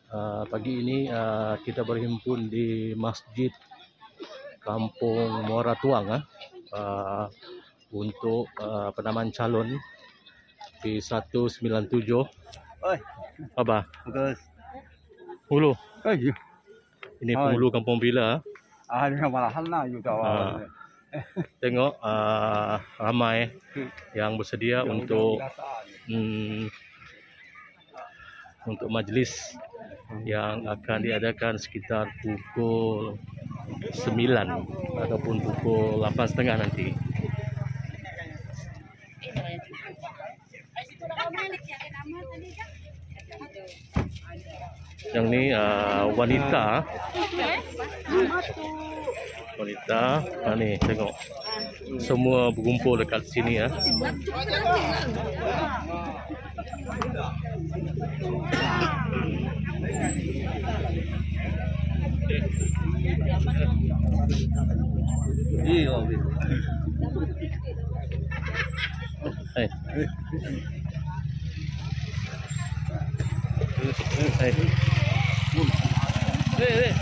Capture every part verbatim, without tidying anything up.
Uh, pagi ini uh, kita berhimpun di Masjid Kampung Muara Tuang uh, uh, untuk uh, penamaan calon P seratus sembilan puluh tujuh. Oi, apa? bagus. Hulu. Oi. Ini penghulu Kampung Bila. Ah, ni malahan lah juga. Uh, tengok uh, ramai yang bersedia untuk hmm, untuk majlis yang akan diadakan sekitar pukul sembilan ataupun pukul lapan tiga puluh nanti. Yang ni uh, wanita wanita ha, ni tengok semua berkumpul dekat sini ya. Iya. Hai. Hai. Hei, hei.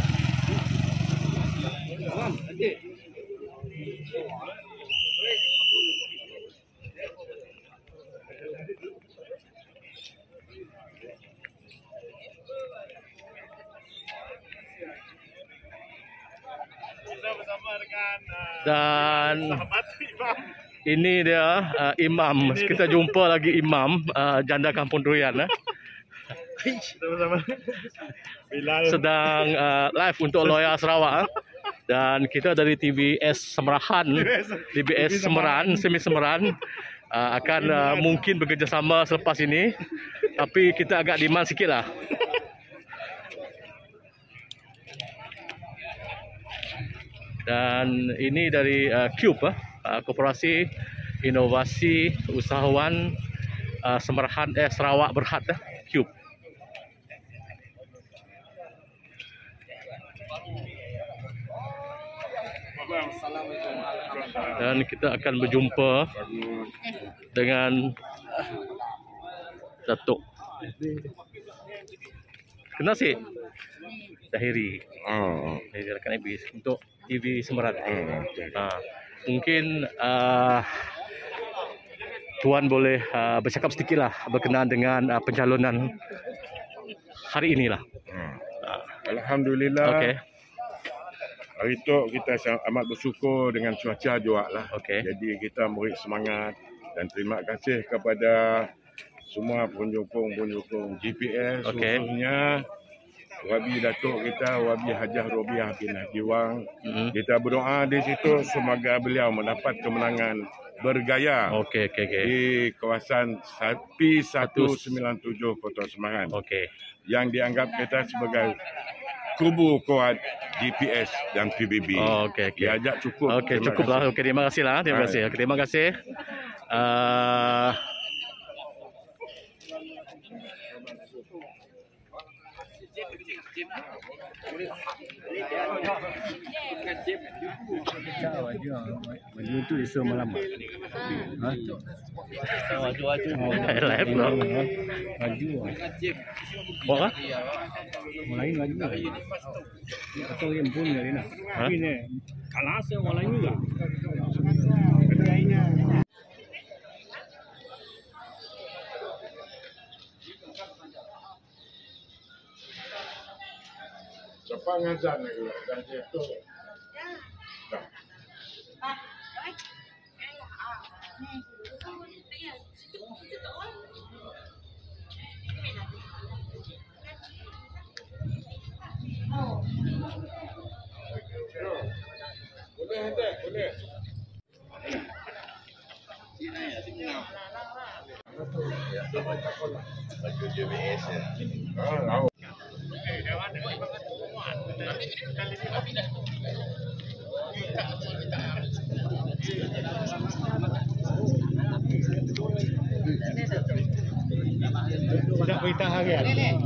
Dan ini dia uh, imam. Kita jumpa lagi imam uh, janda Kampung Durian eh. Sedang uh, live untuk Loya Sarawak eh. Dan kita dari T V S Semerahan, T V S Semeran, Semi Semeran uh, akan uh, mungkin bekerjasama selepas ini. Tapi kita agak demand sikit lah. Dan ini dari uh, Cube, uh, Koperasi Inovasi Usahawan uh, Semerahan eh Sarawak Berhad, uh, Cube. Dan kita akan berjumpa dengan Datuk kenal si Dahiri. Oh, dari rakan Ibis untuk T V Semerat. Oh, okay. Ha, mungkin uh, Tuan boleh uh, bercakap sedikit lah berkenaan dengan uh, pencalonan hari inilah. Hmm. Uh. Alhamdulillah. Okay. Hari itu kita amat bersyukur dengan cuaca juga lah. Okay. Jadi kita beri semangat dan terima kasih kepada semua penyokong-penyokong G P S, okay, khususnya Wabi Datuk kita, Wabi Hajah Robiah bin Haji Wang. Mm-hmm. Kita berdoa di situ semoga beliau mendapat kemenangan bergaya, okay, okay, okay, di kawasan P seratus sembilan puluh tujuh Kota Semarang, okay, yang dianggap kita sebagai kubu kuat G P S dan P B B. Oh, okay, okay. Diajak cukup. Okey, cukuplah. Okey, terima kasihlah. Terima kasih. Terima kasih. Uh, Maju tu isu malam. Ha? Maju-maju. Live lah. Maju. Bawa? Mulai lagi. Atau yang pun dari nak. Ini kalah saya mulai juga. Siapa ngajar lagi? Dan itu. Dah. Boleh, boleh. Baju J B S ya. Ah, Tidak berita harian.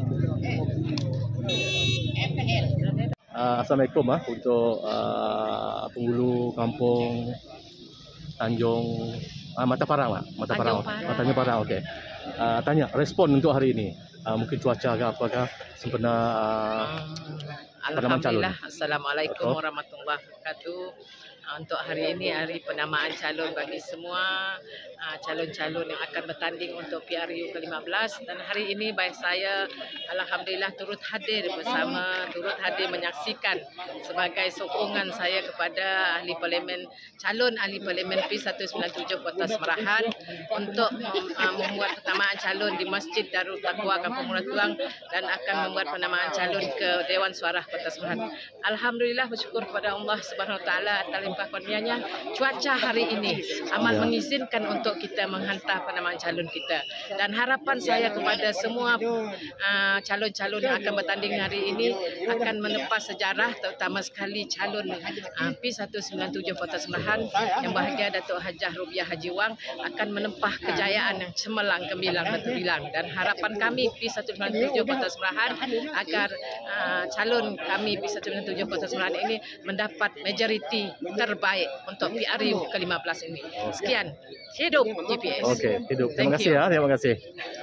Uh, Assalamualaikum ah untuk uh, penghulu kampung Tanjung uh, Mata Parang lah, Mata Parang, Tanjung Parang, okey. uh, tanya respon untuk hari ini. Uh, mungkin cuaca ke apakah sempena uh, penamaan calon. Alhamdulillah. Assalamualaikum warahmatullahi wabarakatuh. Untuk hari ini hari penamaan calon bagi semua uh, calon-calon yang akan bertanding untuk P R U ke lima belas, dan hari ini baik saya alhamdulillah turut hadir bersama turut hadir menyaksikan sebagai sokongan saya kepada ahli parlimen calon ahli parlimen P seratus sembilan puluh tujuh Kota Semerahan untuk uh, membuat penamaan calon di Masjid Darul Taqwa Kampung Meratuang dan akan membuat penamaan calon ke Dewan Suara Kota Semerahan. Alhamdulillah, bersyukur kepada Allah Subhanahu Wa Taala atas limpah kurnianya, cuaca hari ini amat mengizinkan untuk kita menghantar penamaan calon kita, dan harapan saya kepada semua uh, calon-calon yang akan bertanding hari ini akan menepas sejarah, terutama sekali calon uh, P seratus sembilan puluh tujuh Kota Semerahan yang bahagia Datuk Hajah Rubiah Haji Wang akan menempah kejayaan yang cemerlang, gemilang dan terbilang, dan harapan kami P seratus sembilan puluh tujuh Kota Semerahan agar uh, calon kami P seratus sembilan puluh tujuh Kota Semerahan ini mendapat majoriti terbaik untuk P R U ke lima belas ini. Sekian. Hidup G P S. Okey, hidup. Terima kasih ya, terima kasih.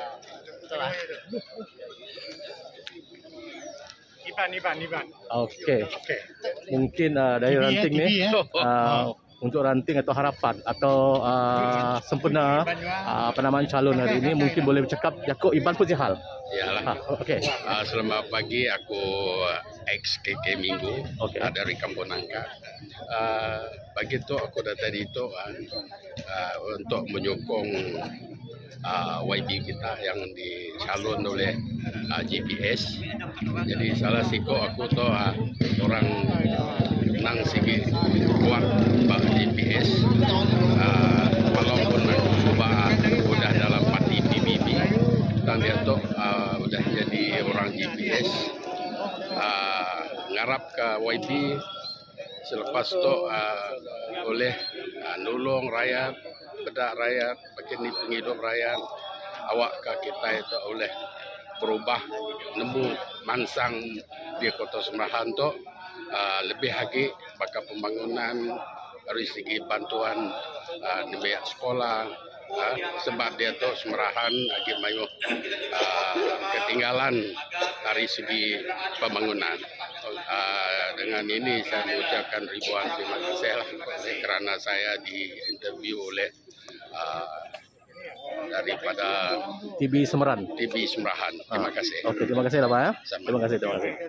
Iban, Iban, Iban. Okey. Mungkin uh, dari ranting ni uh, untuk ranting atau harapan atau uh, sempena uh, penamaan calon hari ini, mungkin boleh bercakap Yaakob Iban Pujihal. Yalah. Ha, okey. Uh, selamat pagi, aku ex K K Minggu okay. uh, dari Kampung Nangka. Uh, pagi tu aku datang itu uh, uh, untuk menyokong uh, Y B kita yang dicalon oleh uh, G P S. Jadi salah siko aku tu uh, orang nang sigi kuat bak G P S. Uh, walaupun aku coba udah dalam parti P B B. Dan dia tu uh, udah jadi orang G P S, uh, ngarap ke Y B, selepas tu uh, boleh uh, nolong rakyat, bedak rakyat, begini penghidup rakyat, awak ke kita itu oleh berubah nemu mansang di Kota Semerahan tu uh, lebih lagi bakal pembangunan dari segi bantuan uh, di banyak sekolah. Uh, sebab dia tu Semerahan lagi mayu uh, ketinggalan dari segi pembangunan. Uh, dengan ini saya mengucapkan ribuan terima kasih lah kerana saya diinterview oleh uh, daripada T V Semeran. T V Semerahan. Terima kasih. Okey, terima kasih lah Pak ya. Terima kasih, terima kasih.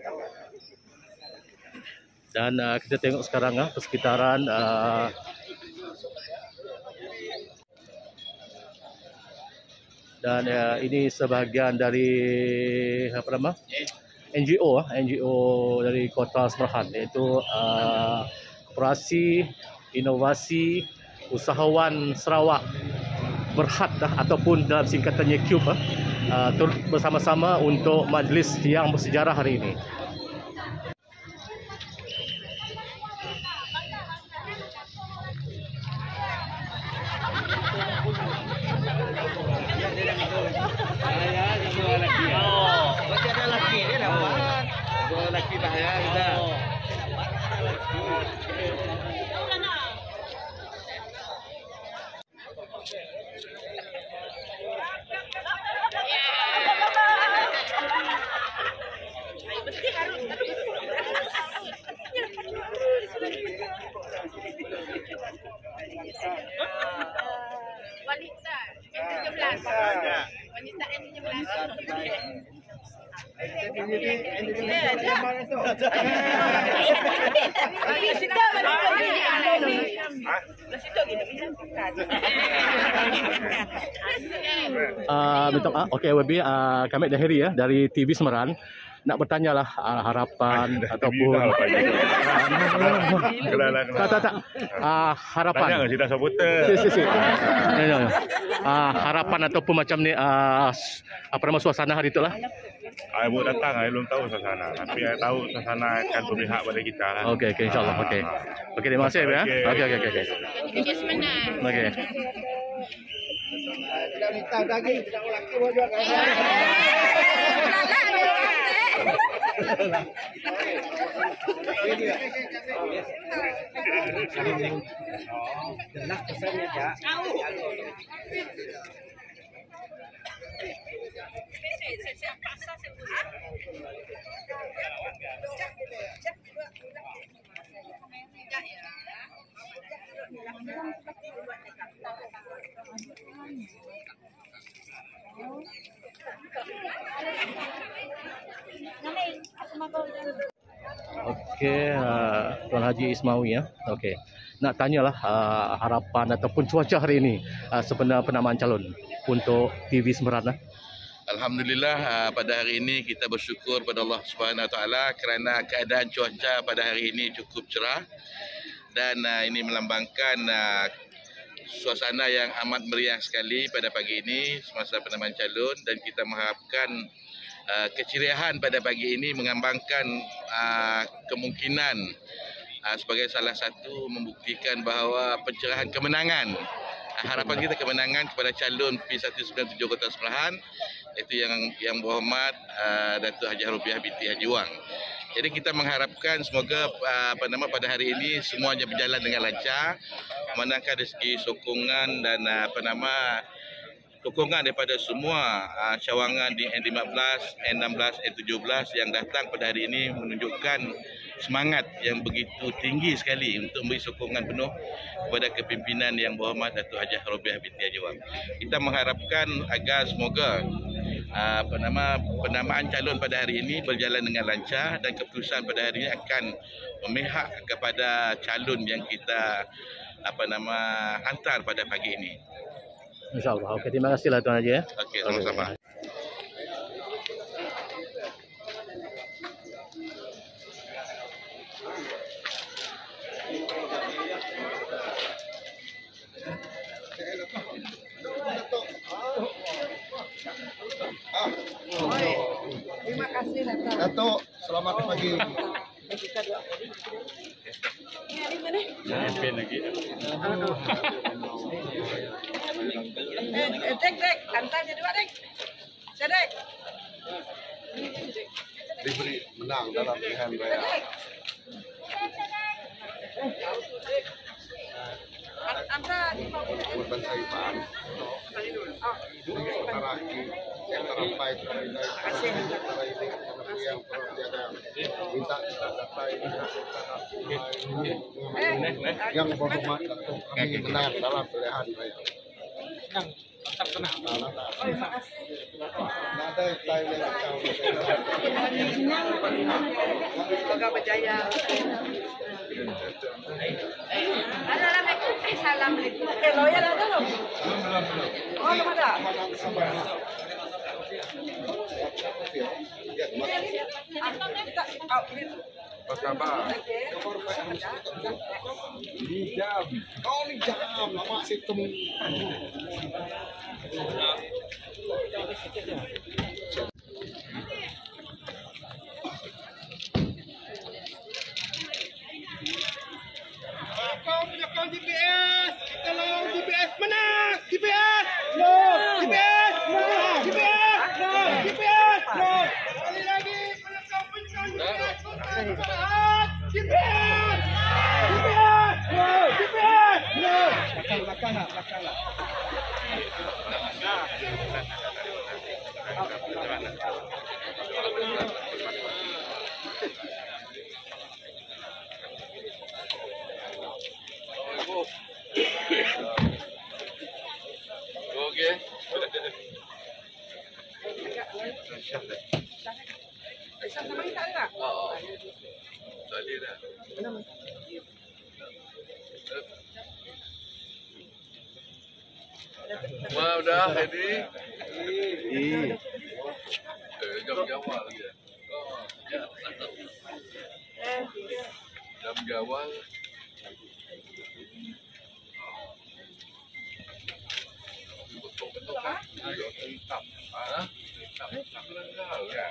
Dan uh, kita tengok sekarang uh, persekitaran uh, dan uh, ini sebahagian dari apa nama N G O N G O dari Kota Semerahan, iaitu uh, Koperasi Inovasi Usahawan Sarawak Berhad dah, ataupun dalam singkatannya Cube uh, turut bersama-sama untuk majlis yang bersejarah hari ini. Wanita N tujuh belas. Wanita N tujuh belas. Uh, betul ah, okey W B, uh, kami Dahiri ya dari T V Semeran. Nak bertanyalah uh, harapan ataupun tak tak tak uh, harapan. Tanya sudah supporter. Si si si. Uh, harapan ataupun macam ni uh, apa nama suasana hari itulah. Saya baru datang, saya belum tahu suasana. Tapi saya tahu suasana akan berpihak pada kita. Kan? Okey, okey, insyaAllah. Okey. Okey, terima kasih ya. Okey, okey, okey. Okey. Kerja sebenar. Okey. Tidak minta lagi, tidak lelaki mau jual. Jelas kesannya ya. Okey, uh, Tuan Haji Ismawi ya. Okey. Nak tanyalah uh, harapan ataupun cuaca hari ini uh, sebenar penamaan calon untuk T V Semberan. Uh. Alhamdulillah uh, pada hari ini kita bersyukur pada Allah Subhanahu Wa Taala kerana keadaan cuaca pada hari ini cukup cerah dan uh, ini melambangkan uh, suasana yang amat meriah sekali pada pagi ini semasa penamaan calon, dan kita mengharapkan uh, keceriaan pada pagi ini mengambangkan uh, kemungkinan uh, sebagai salah satu membuktikan bahawa pencerahan kemenangan. Uh, harapan kita kemenangan kepada calon P satu sembilan tujuh Kota Semerahan, iaitu yang yang berhormat uh, Datuk Haji Harafiah binti Haji Wang. Jadi kita mengharapkan semoga uh, apa nama pada hari ini semuanya berjalan dengan lancar, manakala dari segi sokongan dan uh, apa nama sokongan daripada semua uh, cawangan di N lima belas, N enam belas, N tujuh belas yang datang pada hari ini menunjukkan semangat yang begitu tinggi sekali untuk memberi sokongan penuh kepada kepimpinan yang berhormat Datuk Haji Harafiah binti Haji Wang. Kita mengharapkan agar semoga Uh, apa nama penamaan calon pada hari ini berjalan dengan lancar dan keputusan pada hari ini akan memihak kepada calon yang kita apa nama hantar pada pagi ini. InsyaAllah. Okey, terima kasihlah Tuan Haji ya. Okey, sama-sama. Terima kasih Datuk. Datuk, selamat pagi. Campaign lagi. Eh, Dek, Dek, antar jadi Dek. Sedek. Diberi menang dalam pilihan raya. Antar. Bukan Saipan. Antara antara baik dari Kasih. antara ini yang tiada minta datai yang berhormat Datuk kami menang dalam pilihan raya. Menang, tetap menang. Ada Thailand Semoga berjaya. Assalamualaikum. Eh, lawyer ada belum? Oh, belum ada. Apa kabar? Ni jam. Oh ni jam. Lama situ. Kau punya kau G P S. Kita lawan G P S. Menang. G P S. No. G P S. No. G P S. No. G P S. No. Sekali lagi. Kalau kau punya G P S. G P S. G P S. No. G P S. No. Belakang, belakang lah. Belakang lah. Okey. Sama kita enggak? Oh. Tadi dah. Wah, dah ready. Eh, jam gawal lagi. Oh, ya. Jam gawal. Betul-betul kan? Hitam. Ah, hitam. Tak lengal ya.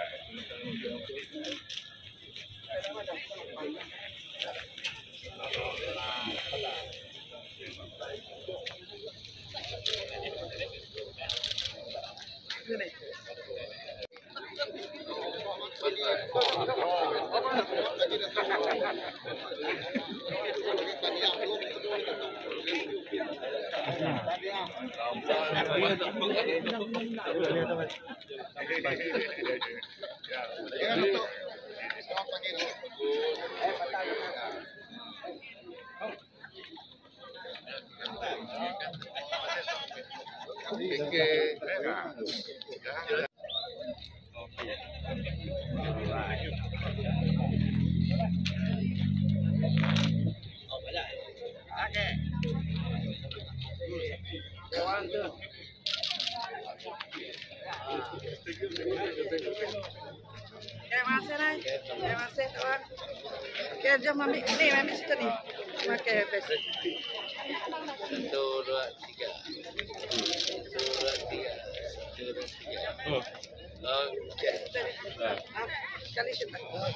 Terima kasih, terima kasih kawan. Oke, jom mami, ni mami situ ni. Oke, best. Satu, dua, tiga. Satu, dua, tiga. Satu, dua, tiga. Oke. Sekali situ.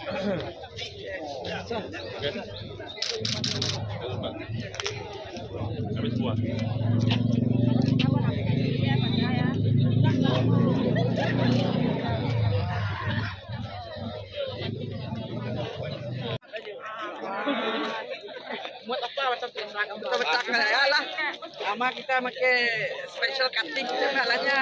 Habis semua. Buat apa macam tu? Kita betak ya lah. Sama kita pakai special cutting kita malahnya.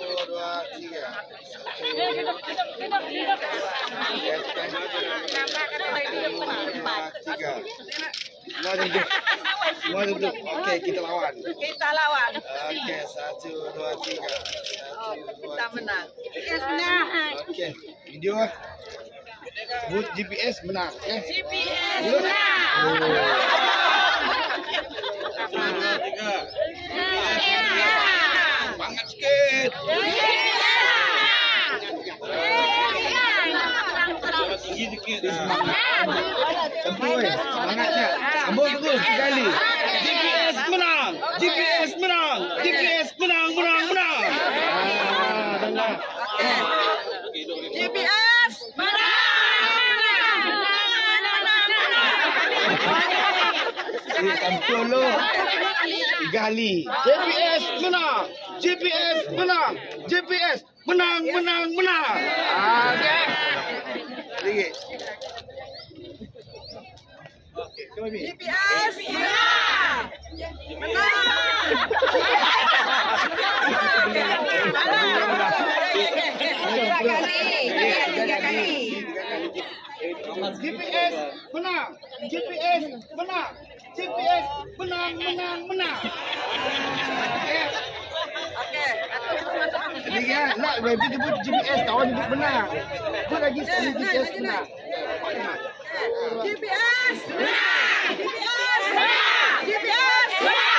Semua duduk. Semua duduk. Okey, kita lawan. Kita lawan. Okey, satu, dua, tiga. Oh, kita menang. Yes, menang. Okey, video. Sebut G P S menang. Okay? G P S menang. Semangat sikit. Tinggi sikit. Sambung. Semangatnya. Sambung terus sekali. G P S menang. G P S menang. G P S menang, menang, menang. Ah, dengar. G P S menang. Kampung lo. Gali. G P S menang. G P S menang. G P S menang, menang, menang. Ah, okey. Lagi. G P S menang. Menang. Tiga kali. Tiga kali. G P S menang. G P S menang. G P S menang, menang, menang. Okey. Jadi ya, nak baby sebut G P S, kawan sebut menang. Sebut lagi sekali G P S menang. G P S menang. G P S menang. G P S menang.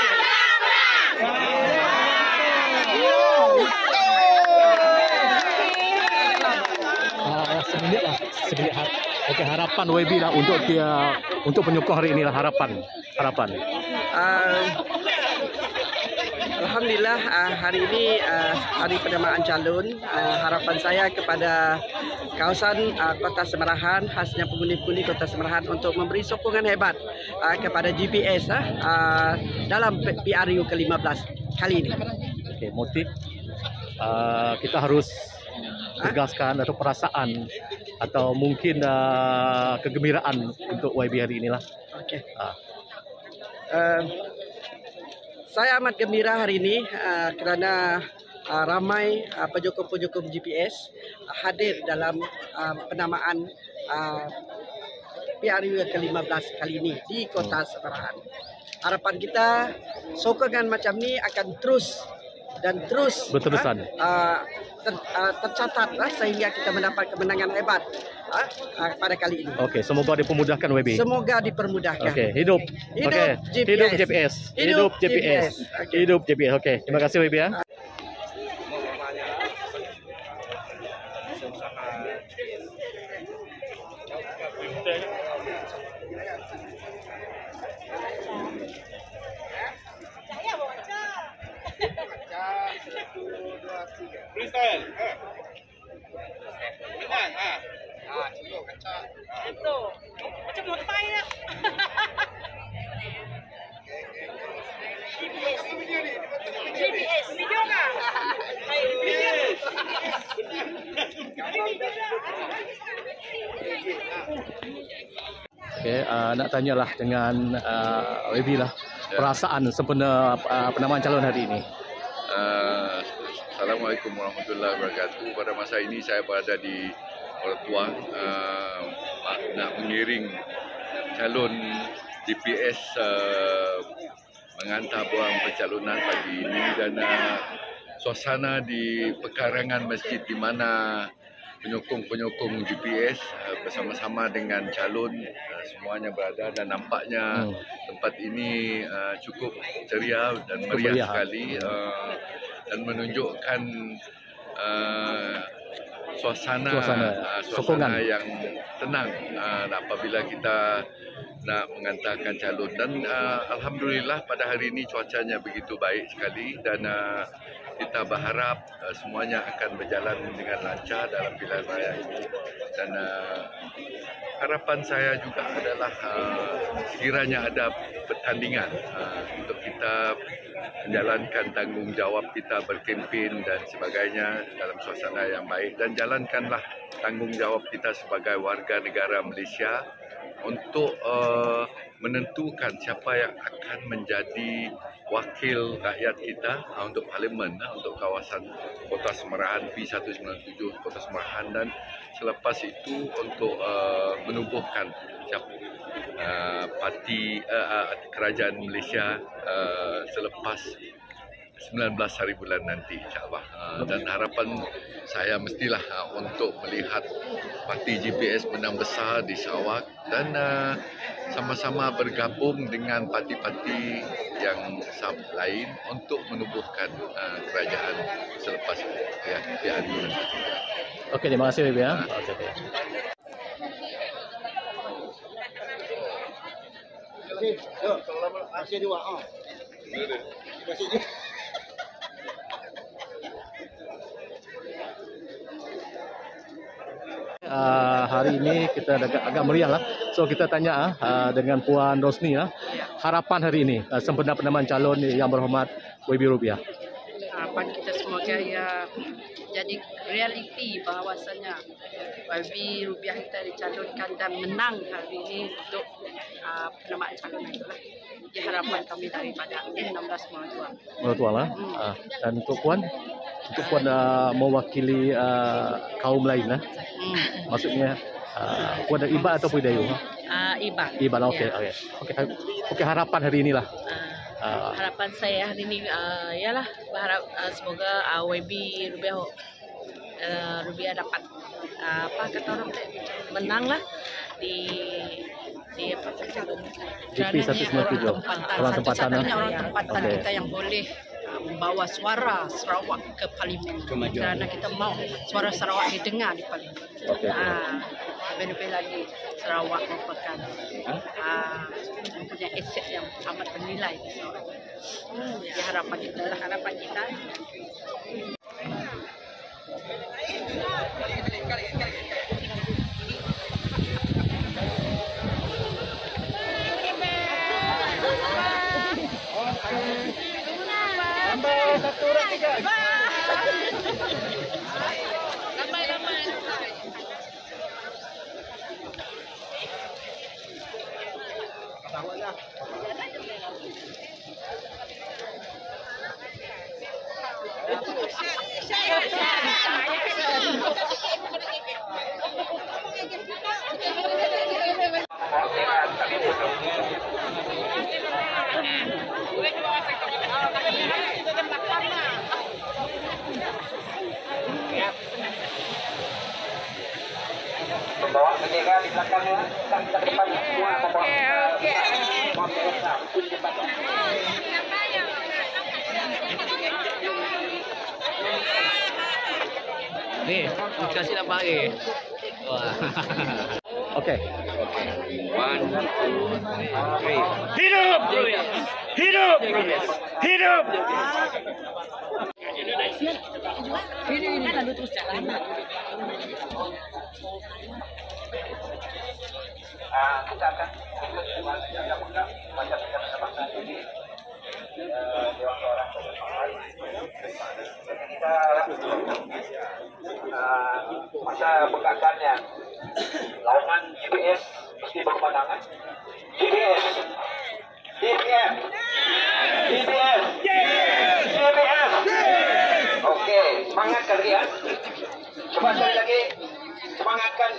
Ah, seminit lah, seminit. Har Okey, harapan W B lah untuk dia untuk penyokong hari ini lah, harapan, harapan. Uh, Alhamdulillah uh, hari ini uh, hari penerimaan calon. Uh, harapan saya kepada kawasan uh, Kota Semerahan, khasnya penghuni-penghuni Kota Semerahan untuk memberi sokongan hebat uh, kepada G P S uh, uh, dalam P R U ke lima belas kali ini. Okey, motif uh, kita harus tegaskan atau perasaan atau mungkin uh, kegembiraan untuk Y B hari inilah. Okey. Uh. Uh, saya amat gembira hari ini uh, kerana uh, ramai uh, penyokong-penyokong G P S uh, hadir dalam uh, penamaan uh, P R U ke lima belas kali ini di Kota Semerahan. Harapan kita sokongan macam ni akan terus dan terus berterusan. Uh, ter, uh, tercatat uh, sehingga kita mendapat kemenangan hebat uh, uh, pada kali ini. Okey, semoga dipermudahkan W B. Semoga dipermudahkan. Okey, hidup. Hidup Okay. G P S. Hidup G P S. Hidup G P S. Okay. Hidup G P S. Okey, terima kasih W B ya. Freestyle. Ha. Menang ha. Ah, cukup kacau. Itu macam motai ya. G P S. G P S. Video kan? Okey, uh, nak tanyalah dengan uh, W B lah perasaan sempena uh, penamaan calon hari ini. Uh, Assalamualaikum warahmatullahi wabarakatuh. Pada masa ini saya berada di Ortua uh, nak mengiring calon G P S uh, mengantar borang pencalonan pagi ini, dan uh, suasana di pekarangan masjid di mana penyokong-penyokong G P S uh, bersama-sama dengan calon uh, semuanya berada dan nampaknya hmm. tempat ini uh, cukup ceria dan meriah Keberiah. sekali uh, dan menunjukkan uh, suasana suasana, uh, suasana yang tenang uh, apabila kita nak mengantarkan calon dan uh, alhamdulillah pada hari ini cuacanya begitu baik sekali dan uh, kita berharap uh, semuanya akan berjalan dengan lancar dalam pilihan raya ini dan uh, harapan saya juga adalah uh, sekiranya ada pertandingan uh, untuk kita menjalankan tanggungjawab kita berkempen dan sebagainya dalam suasana yang baik dan jalankanlah tanggungjawab kita sebagai warga negara Malaysia untuk uh, menentukan siapa yang akan menjadi wakil rakyat kita uh, untuk parlimen uh, untuk kawasan Kota Semerahan P seratus sembilan puluh tujuh Kota Semerahan dan selepas itu untuk uh, menubuhkan siapa uh, parti uh, uh, kerajaan Malaysia uh, selepas sembilan belas hari bulan nanti insyaAllah uh, dan harapan saya mestilah uh, untuk melihat parti G P S menang besar di Sarawak dan uh, sama-sama bergabung dengan parti-parti yang sub lain untuk menubuhkan uh, kerajaan selepas ya, P R U nanti. Okey, terima kasih Bibi ya. Uh, Okey. Terima kasih dua. Ah. Terima kasih. Uh, hari ini kita agak, agak meriah lah. So kita tanya uh, dengan Puan Rosni uh, harapan hari ini uh, sempena penamaan calon yang berhormat W B Rubiah. Harapan kita semoga ya jadi realiti bahawasanya W B Rubiah kita dicalonkan dan menang hari ini untuk uh, penamaan calon itulah. Jadi harapan kami daripada N enam belas Mertua. Mertua lah. Hmm. Uh, dan untuk Puan, untuk Puan uh, mewakili uh, kaum lain lah. Hmm. Maksudnya uh, Puan ada Iban atau Idayu? Uh, Iban. Iban, okey, yeah. okey. Okey, okey harapan hari inilah. Uh, uh, harapan saya hari ini uh, ialah berharap uh, semoga uh, W B Rubiah uh, Rubiah dapat uh, apa kata orang tu menanglah di di apa G P seratus sembilan puluh tujuh orang tempatan satu-satunya orang tempatan okay. kita yang boleh uh, membawa suara Sarawak ke parlimen kerana kita mau suara Sarawak didengar di parlimen. Okay. Ah, lebih-lebih lagi Sarawak merupakan uh, punya aset yang amat bernilai di Sarawak. Hmm, ya harapan kita lah harapan kita. Satu orang tiga. Lambai-lambai. Tawaklah. Bawa bendera di belakangnya, kita ke depan semua bawa. Okey, okey. Ni, kasih nampak lagi. Wah. Okey. One, two, three. Hidup! Hidup! Hidup! Ini ini lalu terus jalan. Ah, kita akan ikut kita buka macam macam bangsa ini. Dewan orang kita masa pegagannya lawangan G P S mesti berpandangan. G P S, G P S, G P S, G P S. Okey, semangat kalian. Coba sekali lagi semangatkan.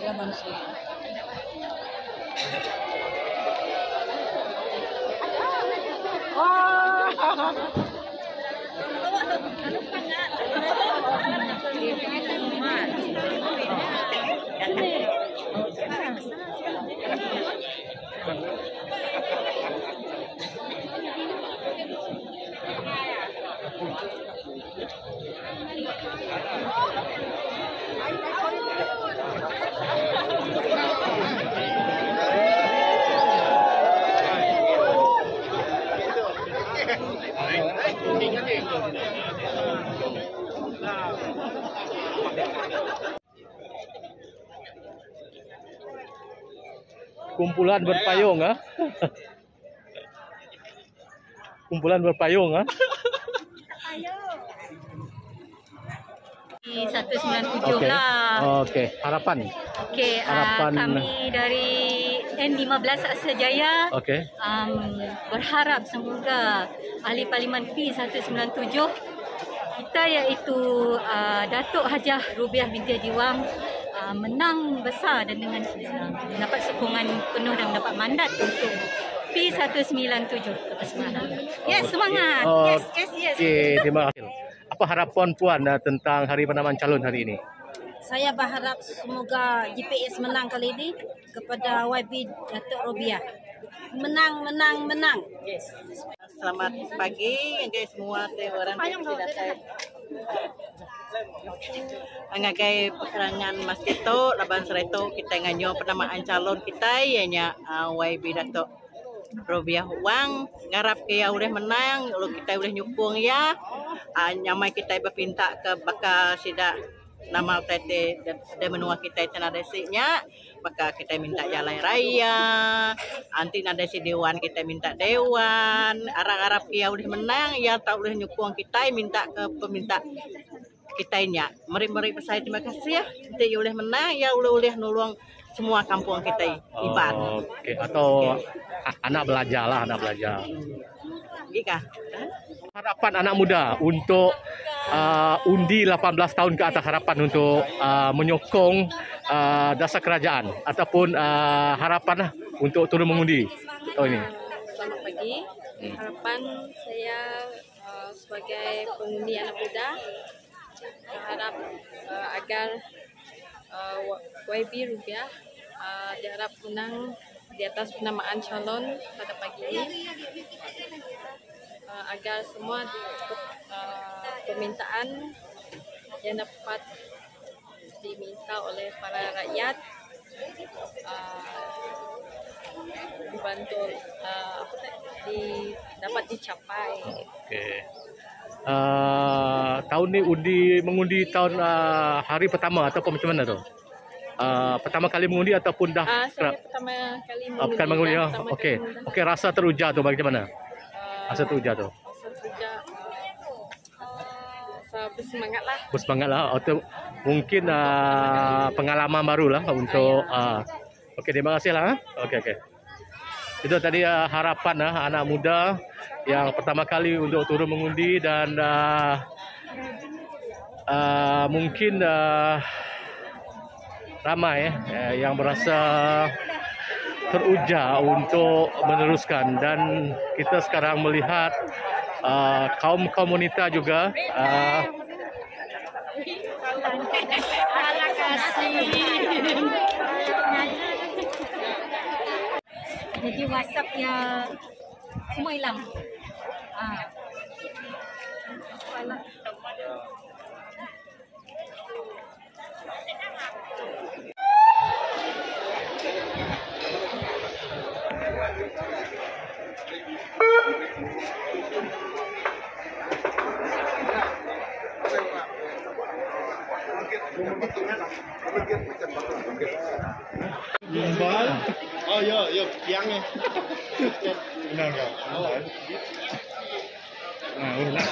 adalah manusia. Kumpulan berpayung, ah. Kumpulan berpayung, ah. seratus sembilan puluh tujuh Okey. lah. Okey, harapan. Okey, uh, Harapan. kami dari N lima belas Aksa Jaya Okey. um, berharap semoga Ahli Parlimen P seratus sembilan puluh tujuh kita iaitu uh, Datuk Hajah Rubiah binti Haji Wang uh, menang besar dan dengan uh, mendapat sokongan penuh dan mendapat mandat untuk P seratus sembilan puluh tujuh. Semangat. Yes, semangat. Oh, Yes, yes, yes. Okey, terima kasih. Apa harapan puan uh, tentang hari penamaan calon hari ini? Saya berharap semoga G P S menang kali ini kepada Y B Datuk Robiah. Menang, menang, menang. Yes. Selamat pagi guys semua orang yang datang. Angagai pekerangan Mas Tito, Laban Sereto kita nganyo penamaan calon kita ianya uh, Y B Datuk Robiah Wang ngarap ke ya boleh menang, kalau kita boleh nyukung ya. Uh, nyamai kita berpinta ke bakal sida nama tete dan menua kita itu nada siknya, maka kita minta jalan raya, anti nada si dewan kita minta dewan, arab-arab kia boleh menang, ya tak boleh nyukung kita minta ke peminta kita nya. Mari-mari saya terima kasih ya, nanti boleh menang, ya boleh-boleh nolong semua kampung kita iban. Oh, Okey, atau okay. Anak belajar lah, anak belajar. Ika. Harapan anak muda untuk uh, undi lapan belas tahun ke atas, harapan untuk uh, menyokong uh, dasar kerajaan ataupun uh, harapan lah untuk turun mengundi tahun ini. Selamat pagi. Hmm. Harapan saya uh, sebagai pengundi anak muda berharap uh, agar uh, Y B Rubiah uh, diharap menang di atas penamaan calon pada pagi ini. Uh, agar semua uh, permintaan yang dapat diminta oleh para rakyat uh, dibantu uh, di, dapat dicapai. Okey. Uh, tahun ni undi mengundi tahun uh, hari pertama ataupun macam mana tu? Uh, pertama kali mengundi ataupun dah? Uh, saya pertama kali mengundi. Uh, pertama mengundi. Ya, Okey. Okey, rasa teruja tu bagaimana? Rasa teruja tu. Rasa teruja, uh, bersemangat lah. Bersemangat lah. Atau mungkin uh, pengalaman baru lah untuk. Uh, Okey, terima kasih lah. Okey, okey. Itu tadi uh, harapan uh, anak muda yang pertama kali untuk turun mengundi dan uh, uh, mungkin uh, ramai uh, yang berasa teruja untuk meneruskan, dan kita sekarang melihat uh, kaum-kaum wanita juga uh, jadi WhatsApp ya semua hilang. Ah. Jumbal. Oh ya, ya yang ni. Benar ke? Oh. Nah, ulah.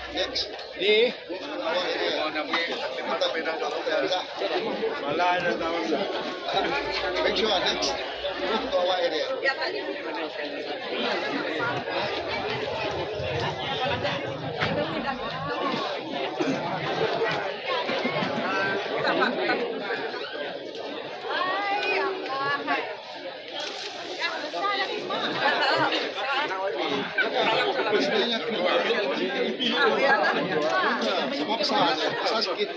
Next. Ni. Malah ada tahu. Make sure next. Move to our area. Sakit.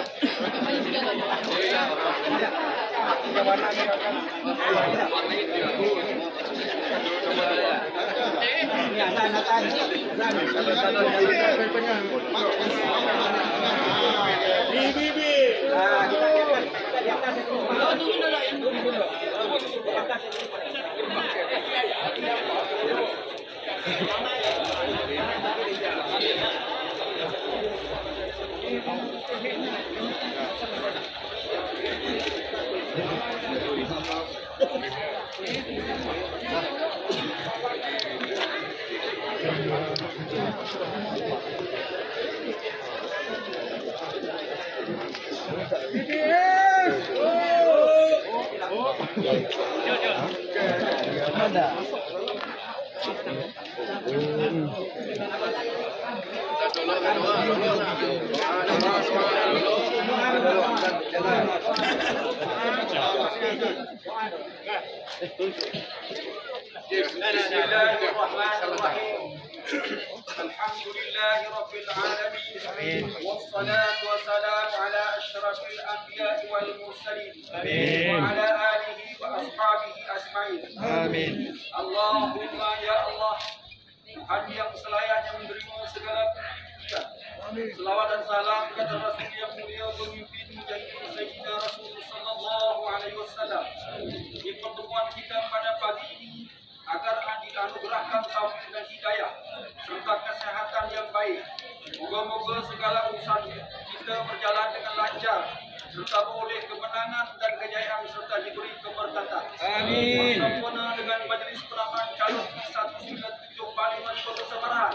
الحمد لله رب العالمين والصلاة والسلام على أشرف الأنبياء والمرسلين وعلى آله وأصحابه أجمعين آمين اللهم يا الله hanya yang selayaknya menerima segala pujian. Selawat dan salam kepada Rasul yang mulia pemimpin mujahidin Sayyidina Rasulullah sallallahu alaihi wasallam. Di pertemuan kita pada pagi ini agar dianugerahkan taufik dan hidayah serta kesehatan yang baik. Moga-moga segala urusan kita berjalan dengan lancar serta beroleh kemenangan dan kejayaan serta diberi keberkatan. Amin. Bersempurna dengan majlis penamaan calon P satu sembilan tujuh Parlimen Kota Semarahan.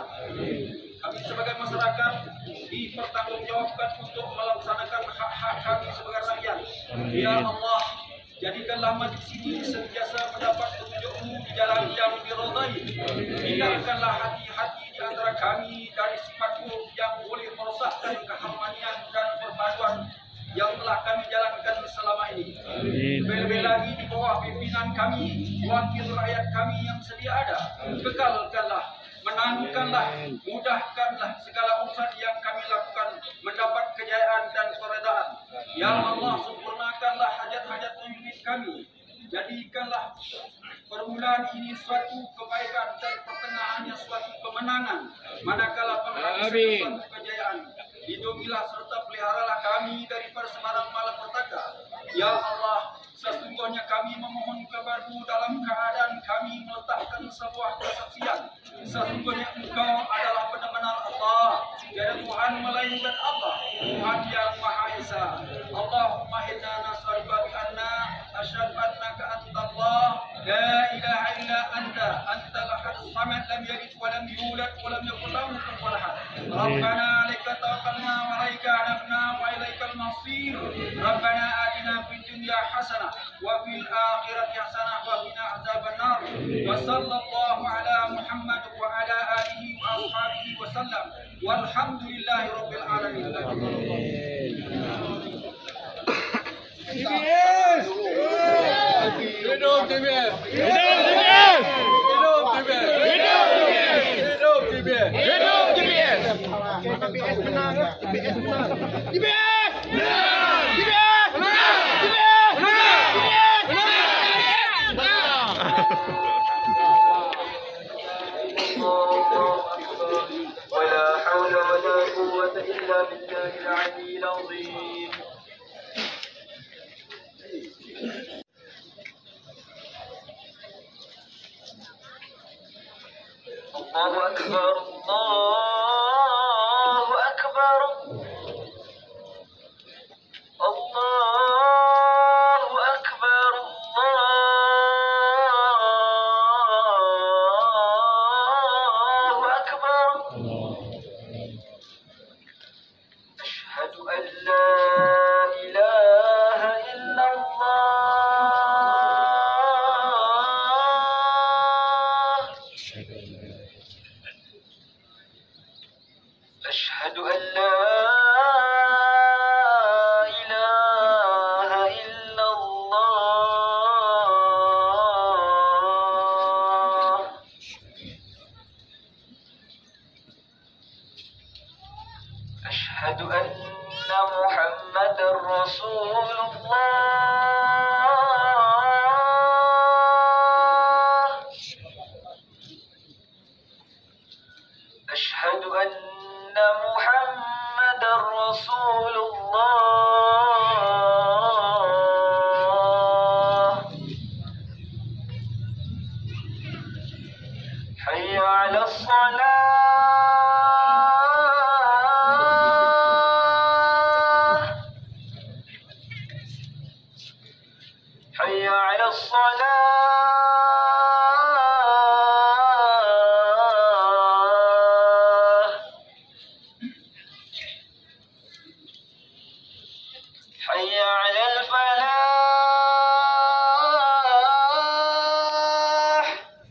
Kami sebagai masyarakat dipertanggungjawabkan untuk melaksanakan hak-hak kami sebagai rakyat. Ya Allah, jadikanlah majlis ini sentiasa mendapat petunjuk-Mu di jalan yang diridai. Hindarkanlah hati-hati di antara kami dari sifat buruk yang boleh merosakkan keharmonian dan perpaduan yang telah kami jalankan selama ini. Lebih-lebih lagi di bawah pimpinan kami, wakil rakyat kami yang sedia ada, kekalkanlah, menangkanlah, mudahkanlah segala urusan yang kami lakukan mendapat kejayaan dan keredaan. Ya Allah, sempurnakanlah hajat-hajat pemimpin kami. Jadikanlah permulaan ini suatu kebaikan dan pertengahannya suatu kemenangan. Manakala pengharapan suatu kejayaan. Lindungilah serta peliharalah kami daripada sembarang malapetaka. Ya Allah, sesungguhnya kami memohon kepada-Mu dalam keadaan kami meletakkan sebuah kesaksian. Sesungguhnya Engkau adalah benar-benar Allah. Tiada Tuhan melainkan Allah, Tuhan yang Maha Esa. Allahumma inna nas'aluka bi anna asyhadu annaka antallah la ilaha illa anta antal ahadus samad lam yalid wa lam yulad wa lam yakul lahu kufuwan ahad. Rabbana 'alaika tawakkalna wa 'alaika anabna wa ilaikal masir. Rabbana atina fid dunya hasanah wa fil akhirati hasanah wa qina adzabannar. Wa sallallahu ala Muhammad wa ala alihi wa ashabihi wa sallam. Walhamdulillahi rabbil alamin. T B S! Hidup T B S! Hidup T B S! Hidup T B S! Hidup T B S! Hidup T B S! T B S menang! T B S menang! T B S! Menang! T B S! Menang! T B S! Menang! T B S! Menang! ولا حول ولا قوة إلا بالله العلي العظيم. الله أكبر الله أكبر الله أكبر الله أكبر أشهد أن لا إله إلا الله أشهد أن محمدا رسول الله أشهد أن محمدا رسول الله حي على الصلاة حي على الصلاة حي على الفلاح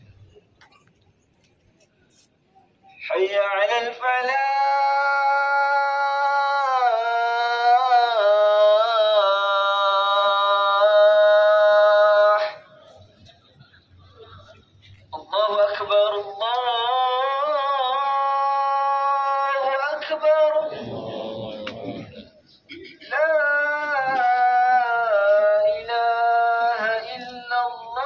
حي على الفلاح الله أكبر الله أكبر لا إله إلا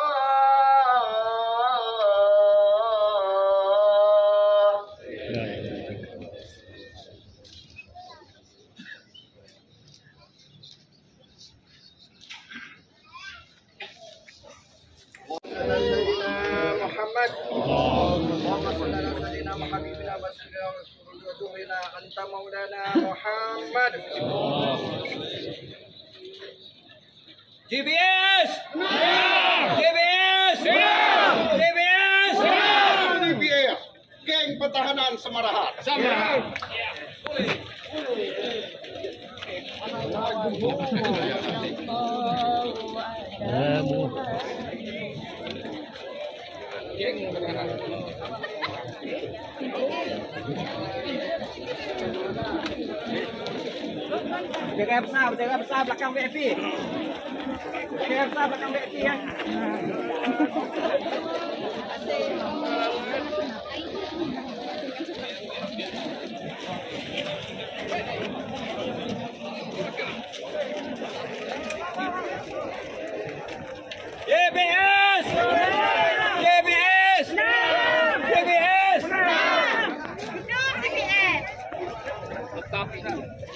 الله Muhammad Allahumma salli ala sayyidina Muhammadina wa rasulina anta maulana Muhammad G P S! G P S! G P S! G P S, Geng Pertahanan Semarahan. Semarahan. Jaga besar, jaga besar belakang V I P. Jaga besar belakang V I P ya. G P S! G P S! G P S! Tetap ini.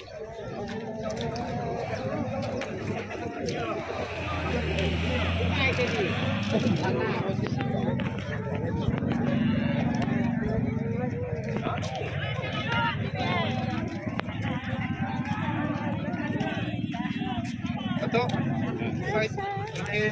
Satu. Baik. Okey.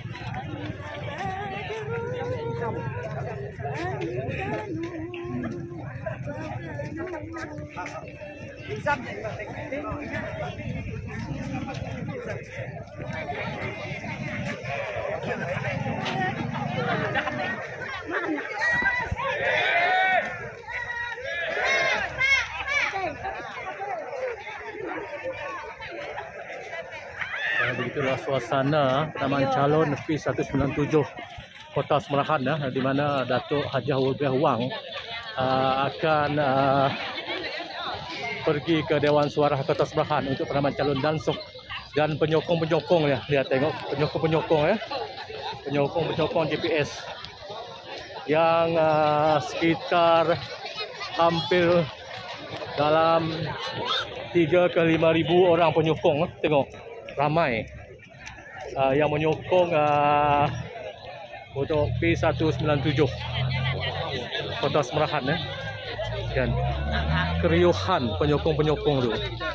Begitulah suasana penamaan calon P seratus sembilan puluh tujuh Kota Semerahan, ya, di mana Datuk Hajah Rubiah Wang uh, akan uh, pergi ke Dewan Suara Kota Semerahan untuk penamaan calon Dansuk dan penyokong-penyokong, ya. Lihat tengok penyokong-penyokong, ya. Penyokong-penyokong G P S yang uh, sekitar hampir dalam tiga ke lima ribu orang penyokong, ya. Tengok ramai uh, yang menyokong uh, untuk P seratus sembilan puluh tujuh Kota Semerahan, ya. Dan keriuhan penyokong-penyokong tu.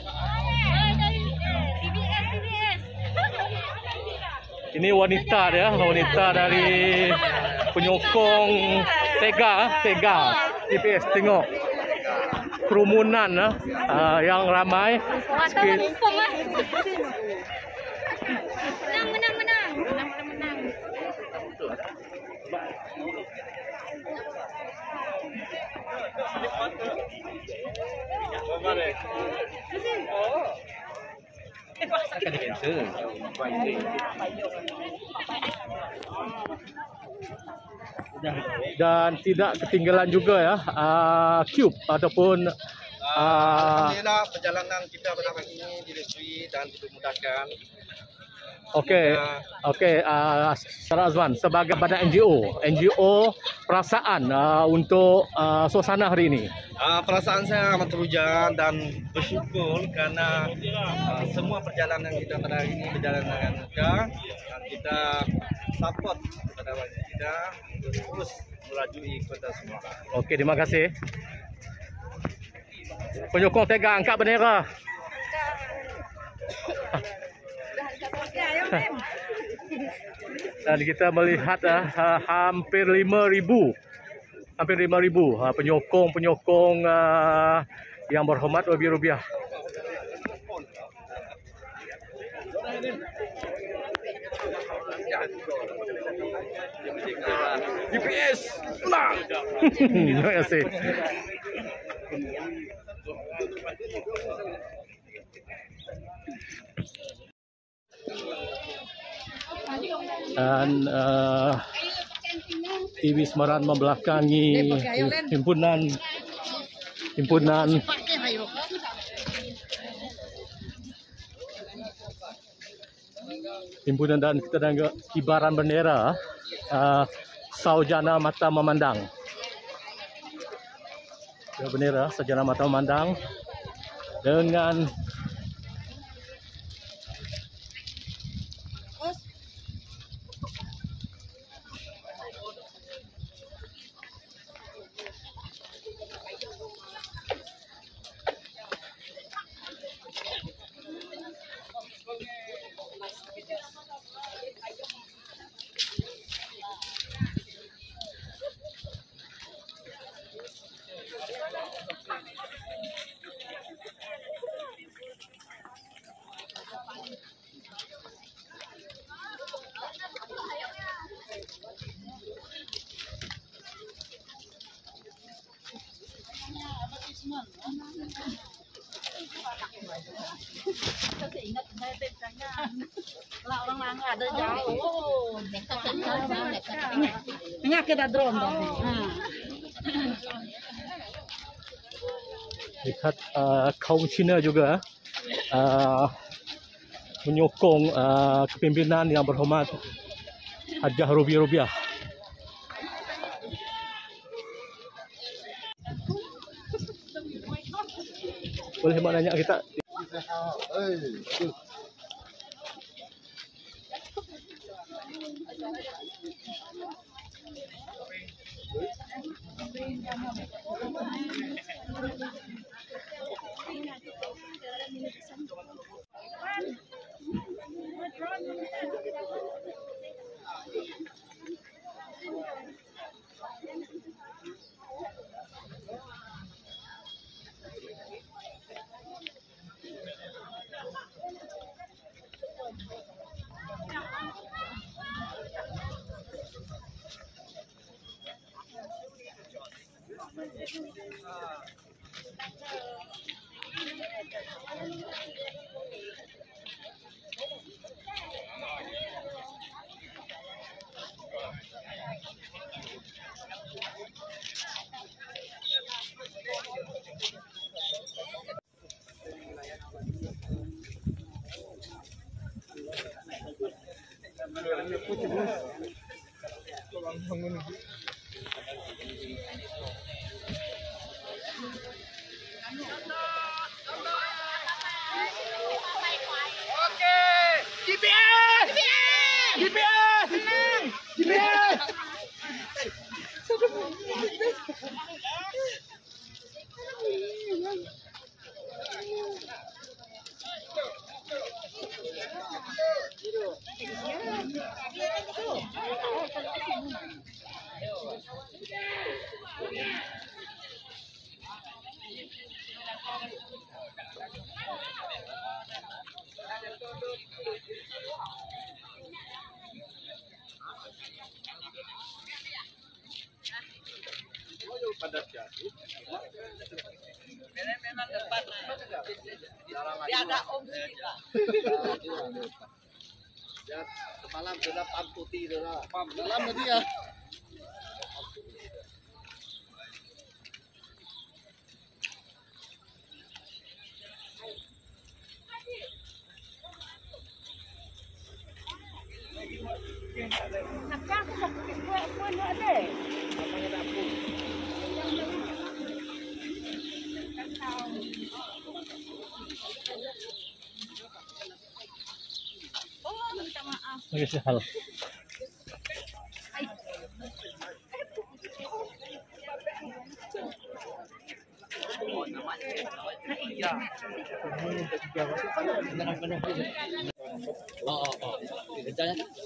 Ini wanita dia, wanita dari penyokong Tega, Tega G P S. Tengok kerumunan, ya, uh, yang ramai. Sikit. Menang, menang, menang. Menang, menang, menang. Akan di-cancel. Dan tidak ketinggalan juga ya uh, Cube ataupun uh, Alhamdulillah perjalanan kita pada hari ini direstui dan dipermudahkan. Okey, okey, uh, Sarah Azwan sebagai badan N G O, N G O perasaan uh, untuk uh, suasana hari ini. Uh, perasaan saya amat teruja dan bersyukur kerana uh, semua perjalanan kita pada hari ini berjalan dengan mudah dan kita support kepada warga kita untuk terus melajui kota semua. Okey, terima kasih. Penyokong Tega angkat bendera. Dan kita melihat uh, hampir lima ribu hampir lima ribu uh, penyokong-penyokong uh, yang berhormat Wabi Rubiah. G P S menang. Terima kasih. Dan uh, T V Semeran membelakangi himpunan himpunan himpunan dan kita dan kibaran bendera uh, Saujana Mata Memandang. Bendera Saujana Mata Memandang dengan Lah orang lang ada jauh. Ingat kita drone dong. Lihat uh, kaum Cina juga uh, menyokong uh, kepimpinan yang berhormat Hajah Rubiah Rubiah. Boleh mak nanya kita? Memang depan Dia ada om kita. Ya, semalam sudah pam putih sudah. Pam dalam dia. Oke, halo. Oh, oh, oh. Kerjanya kan?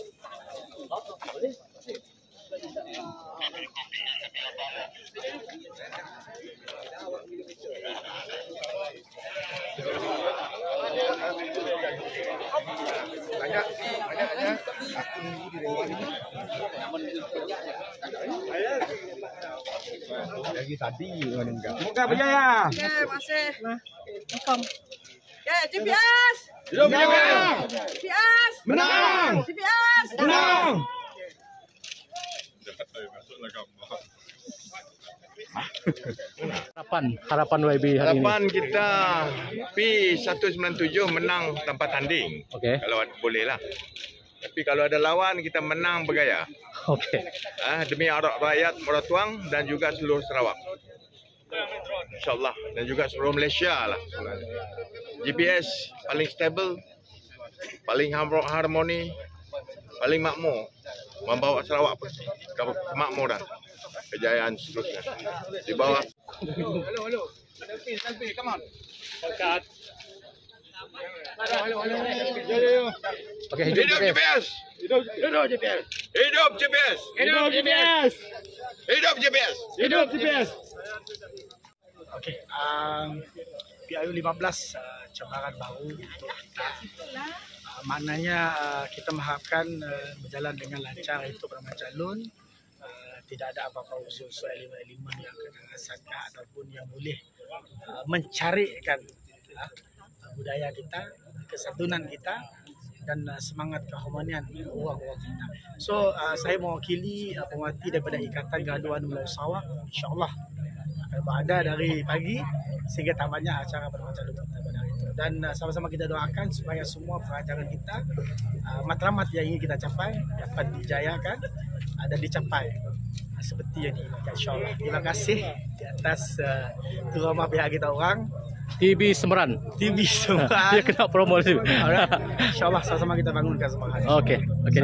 Banyak, banyaknya. Aku nunggu di bawah ini. Lagi tadi mana enggak? Semoga berjaya. Oke, masih. Welcome. Oke, G P S. Hidup G P S. G P S. Menang. G P S. Menang. Harapan, harapan Y B hari ini. Harapan kita P seratus sembilan puluh tujuh menang tanpa tanding. Okey. Kalau boleh lah. Tapi kalau ada lawan kita menang bergaya. Okey. Ah, demi rakyat Moratuang dan juga seluruh Sarawak. InsyaAllah. Dan juga seluruh Malaysia lah. G P S paling stable, paling harmoni, paling makmur. Membawa Sarawak ke kemakmuran. Kejayaan seterusnya. Di bawah. Halo, halo. Selfie, selfie, come on. Dekat. Halo, halo, halo. Okey, hidup G P S. Hidup, hidup G P S. Hidup G P S. Hidup G P S. Hidup G P S. Hidup G P S. Okey, um, P R U lima belas uh, cabaran baru untuk kita. Uh, maknanya uh, kita mengharapkan uh, berjalan dengan lancar itu penambahan calon. Uh, tidak ada apa-apa usul elemen-elemen yang kena sangka ataupun yang boleh uh, mencarikan uh, budaya kita, kesatuan kita dan uh, semangat keharmonian orang-orang kita. So uh, saya mewakili uh, pemerhati daripada Ikatan Gaduhan Melayu Sarawak, insya-Allah akan berada dari pagi sehingga tamatnya acara penambahan calon kita pada hari itu. Dan uh, sama-sama kita doakan supaya semua pengajaran kita, uh, matlamat yang ingin kita capai dapat dijayakan uh, dan dicapai uh, seperti yang diinginkan, insya-Allah. Terima kasih di atas uh, tuan rumah pihak kita orang. T V Semeran. T V Semeran. Dia kena promosi. Alright. InsyaAllah sama-sama kita bangunkan semangat. Okey. Okey.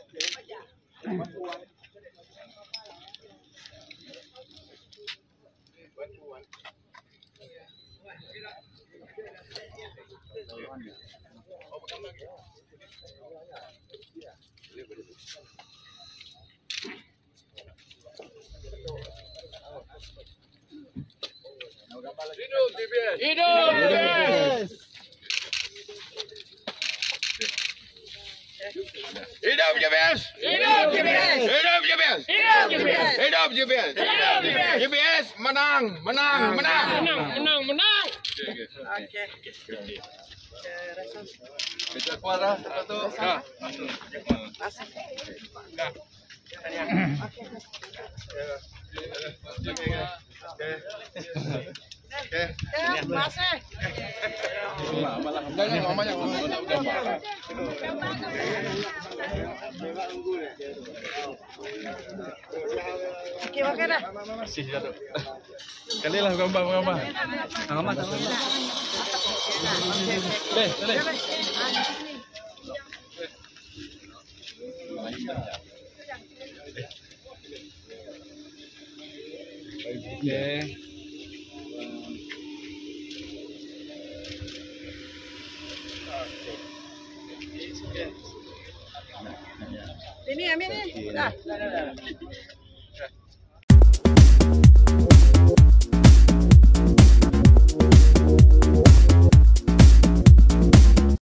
Hidup G P S. Hidup G P S. Hidup G P S. Hidup G P S. Hidup G P S. Hidup G P S. Hidup G P S. G P S menang, menang, menang. Menang, menang, menang. Okey. Kita kuara satu. Dah. Masih. Dah. Okey, masih. Jangan mamanya. Okey, okey dah. Masih jatuh. Kalilah gambar gambar. Gambar gambar. Leh, leh. Okay. Ini, Amin ni. Dah.